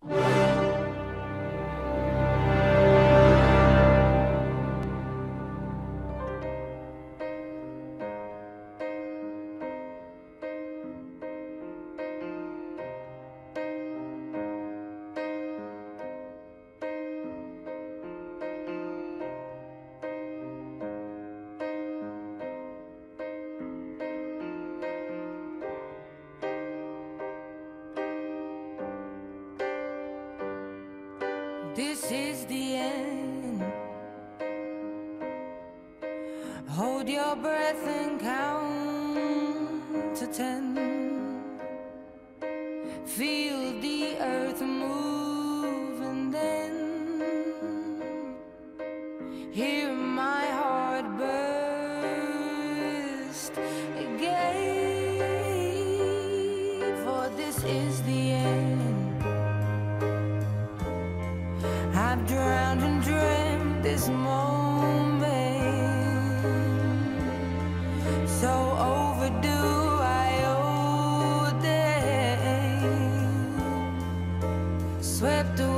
This is the end. Hold your breath and count to 10. Feel the earth move and then hear my heart burst again. For this is the end. I've drowned and dreamt this moment, so overdue I owe them. Swept away